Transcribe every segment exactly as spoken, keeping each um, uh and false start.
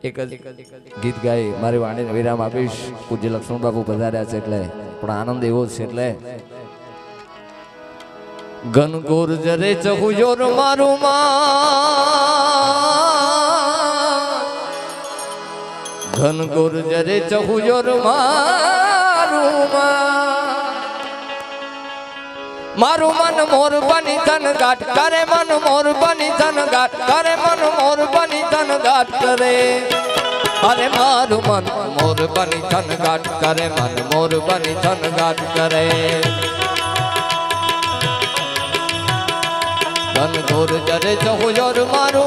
एक गीत गाई मारी वाणी विराम आपीश। पूज्य लक्ष्मण बाबू पधार्या छे એટલે પણ આનંદ એવો છે એટલે ઘનઘોર જરે ચહુજોર મારું માં ઘનઘોર જરે ચહુજોર મારું માં मारू मन मोर बनी धन घाट करे मन मोर बनी धन घाट करे मन मोर बनी धन घाट करे अरे मारू मन मोर बनी धन घाट करे मन मोर बनी धन घाट करे धन घोर जरे चहुजोर मारू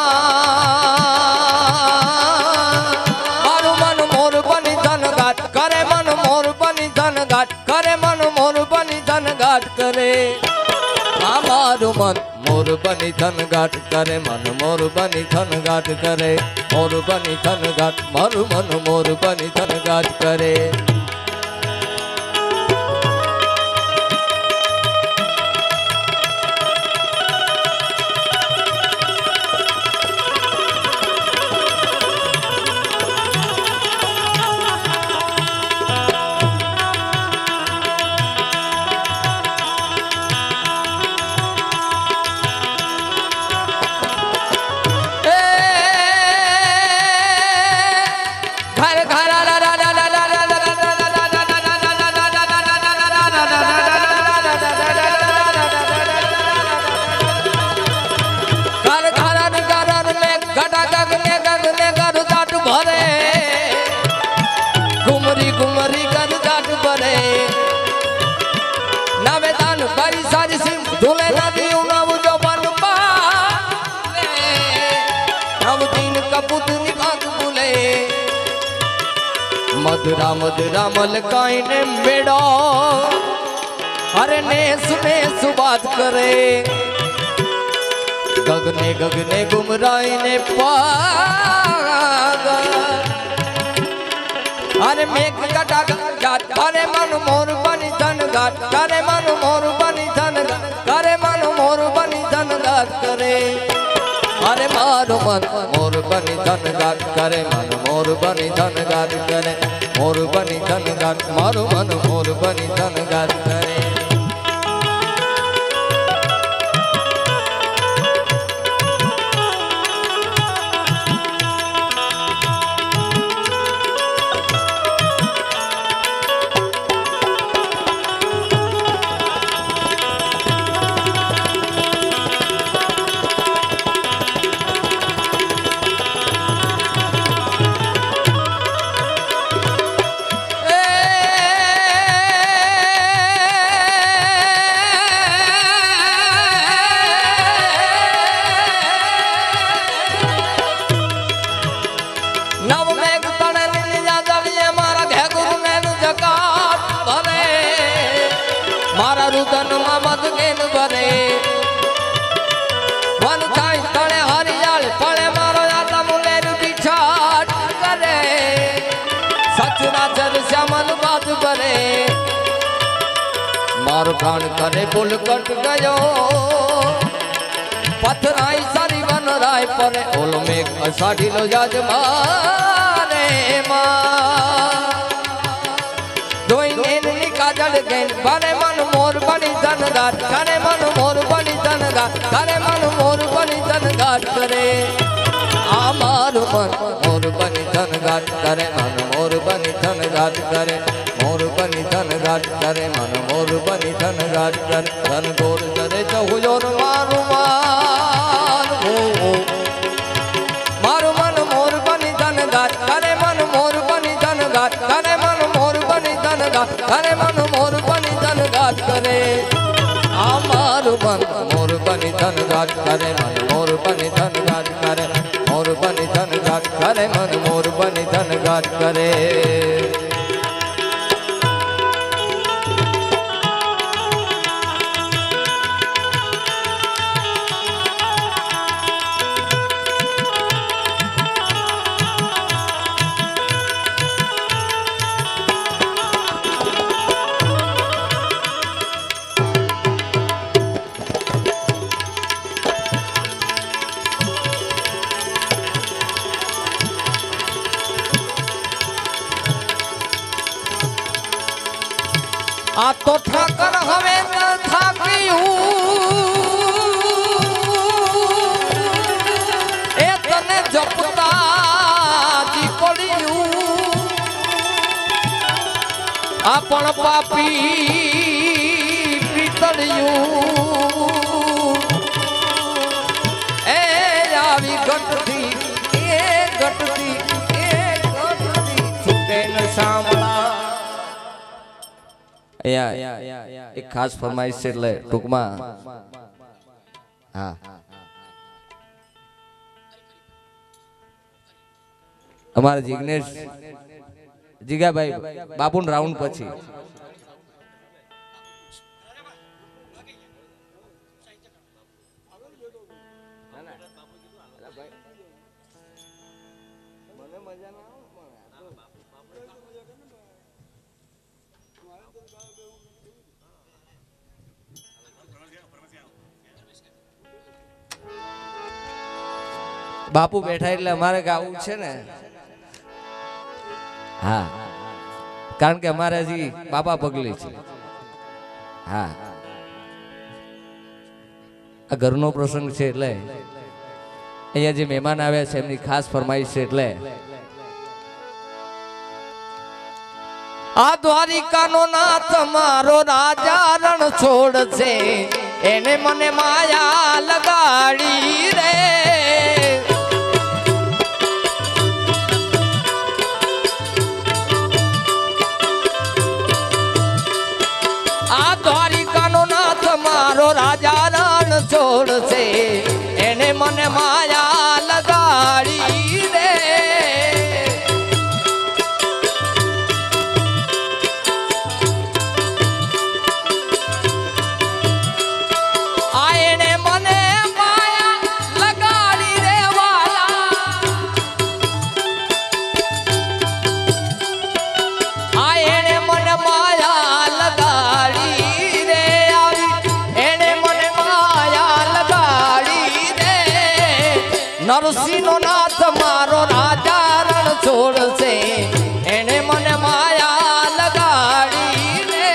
मारू मन मोर बनी धन घाट करे मन मोर बनी धन घाट करे मन मोर बनी धन घाट करे मारू मन मोर बनी धन घाट करे मन मोर बनी धन घाट करे मोर बनी धन घाट मारू मन मोर बनी धन घाट करे धुले नदी उनाव जो बन पाले नव दिन कबूत निकात बुले मधुरा मधुरा मलकाई ने बेड़ो अरे नेस नेस बात करे गगने गगने गुमराई ने पाग अरे मेघ घटा घाट करे मन मोर बनी धन घाट करे मन मोर बनी धन करे मन मोर बनी धन घाट करे अरे मारो मन मोर बनी धन घाट करे मन मोर बनी धन घाट करे मोर बनी धन घाट मारो मन मोर बनी धन घाट करे मारो प्राण करे पुल कट गयो पथराई सारी वन राय पर ओल में अषाढ़ी लो जाज मारे दोई नेन निका जड़ गए बने मन मोर बनी धन घाट करे मन मोर बनी धन घाट करे मन मोर बनी धन घाट करे आ मारो मन मोर बनी धन घाट करे मन मोर बनी धन घाट करे मोर बनी धन घाट करे मन मोर बनी धन घाट करे धन घोर जरे चहुजोर मारू मान मारू मन मोर बनी धन घाट करे मन मोर बनी धन घाट करे मन मोर बनी धन घाट करे मन मोर बनी धन घाट करे आ मारू मन मोर बनी धन घाट करे मन मोर बनी धन घाट करे मोर बनी धन घाट करे मन मोर बनी धन घाट करे आ तो ठाकर हवे न थाकी हूँ ए तने जपता जी पड़ियूं आपण पापी पीतड़ियूं ए आवी घटती ए घटती ए घटती छूटे न सांभळा एक खास फरमाइश से ले टूकमा हाँ हमारे जिग्नेश जिगा भाई बापुन राउंड पछी बापू बैठा એટલે અમારે ગાવું છે ને હા કારણ કે અમારે હજી બાપા પગલી છે હા આ ઘરનો પ્રસંગ છે એટલે અહીંયા જે મહેમાન આવ્યા છે એમની ખાસ ફરમાઈશ છે એટલે આ દ્વારિકાનો નાથ મારો રાજા રણ છોડ છે એને મને માયા લગાડી રે मारो राजा रण छोड़ से एने मन माया लगाड़ी रे आएने मने माया लगाड़ी रे वाला आएने मन माया लगाड़ी नरसिंह नाथ मारो राजा रण छोड़ से एने मन माया लगाड़ी रे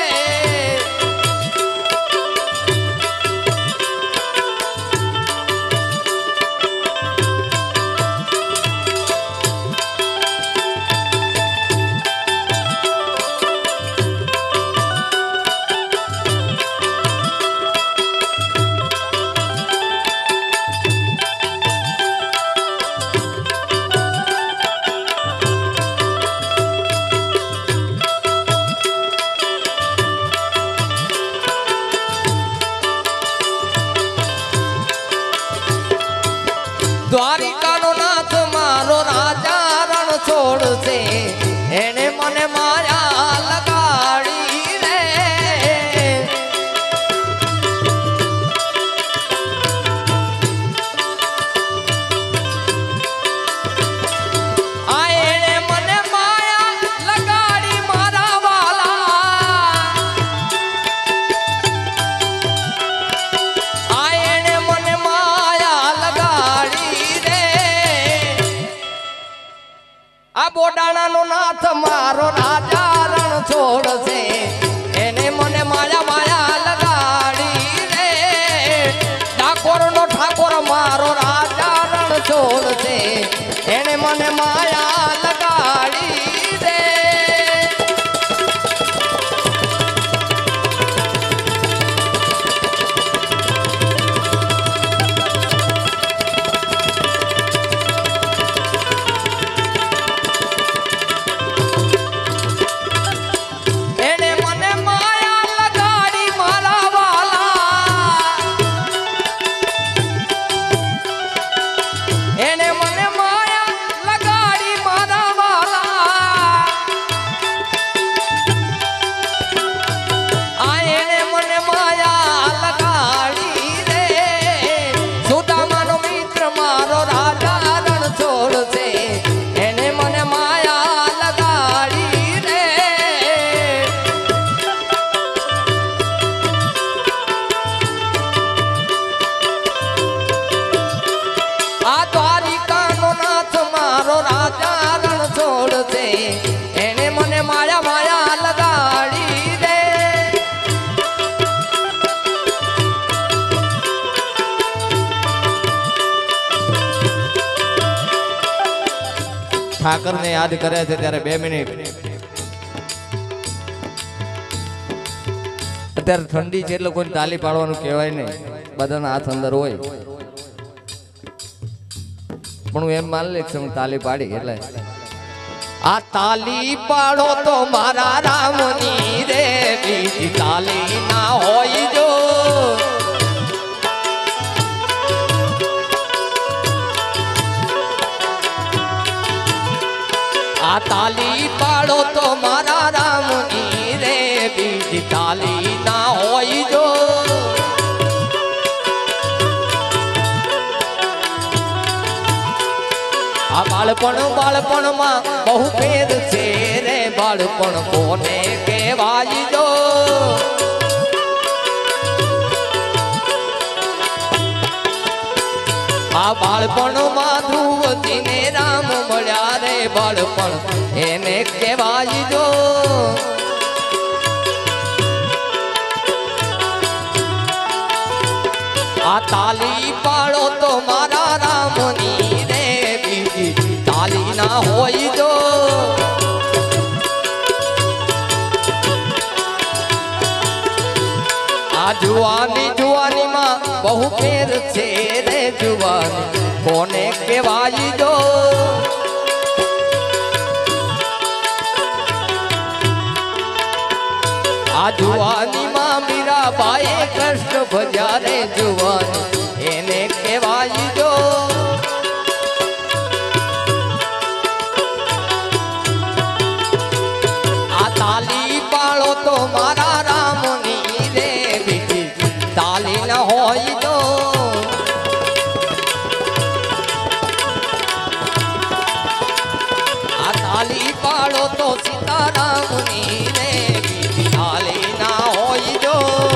द्वारिका नो नाथ मारो राजा रण छोड़ से एने मने माया लगाड़ी रे आएने मने माया लगाड़ी मारा वाला आएने मने माया लगाड़ी बोडाणा नो नाथ मारो राजा रण छोड़ से एने मने माया माया लगाड़ी रे ठाकुर नो ठाकुर मारो राजा रण छोड़ से एने मने माया लगाड़ी रे એને મને માયા લગાડી મારા ઠાકર ને યાદ કરે છે ત્યારે બે મિનિટ અત્યારે ઠંડી છે એટલે કોઈ તાલી પાડવાનું કહેવાય નહીં, બધાના હાથ અંદર હોય, પણ હું એમ માની લે કે તાલી પાડી એટલે આ તાલી પાડો તો મારા રામની રે, બીજી તાલી ના હોય જો આ તાલી પાડો તો મારા રામની રે, બીજી તાલી ના હોય જો આ બાળપણ બાળપણમાં બહુ ફેર છે રે, બાળપણ કોને કહેવાય જો આ બાળપણમાં ધ્રુવતી ને રામ મળ્યા રે, બાળપણ એને કહેવાય જો આ તાલી પાડો તો મારા રામની રે, બીજી તાલી ના હોય જો આ જુવાની જુવાનીમાં બહુ ફેર છે રે, જુવાની કોને કહેવાય જો આ જુવાનીમાં મીરાબાઈએ કૃષ્ણ ભજ્યા રે, જુવાની એને કહેવાય જો આ તાલી પાડો તો મારા રામની રે, બીજી તાલી ન હોય તો આ તાલી પાડો તો સીતારામની રે, બીજી તાલી ના હોય જો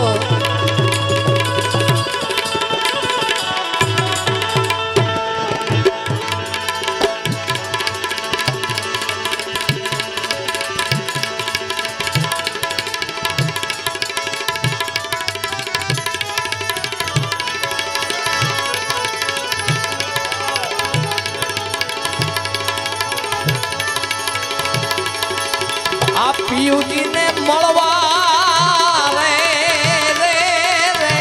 આ પિયુજી ને મળવા રે રે રે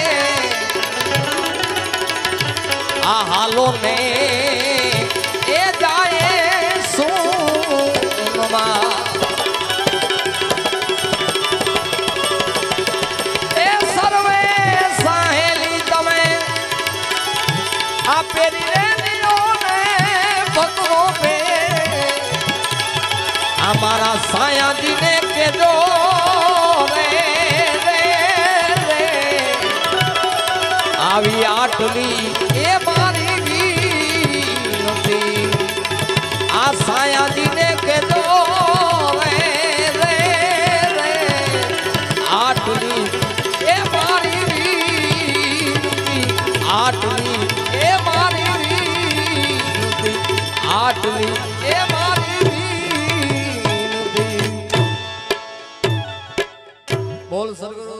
આ હાલો ને એ જાય સુનમાં એ સર્વે સાહેલી તમે આ પેરી રે નિયોને ભગવો પે અમારા સાયાજી ને કેજો રે રે રે આવી આટલી એ મારી ગીનતી આ સાયાજી ને કેજો રે રે રે આટલી એ મારી ગીનતી આટલી એ મારી ગીનતી આટલી એ મારી બોલ સદગુરુ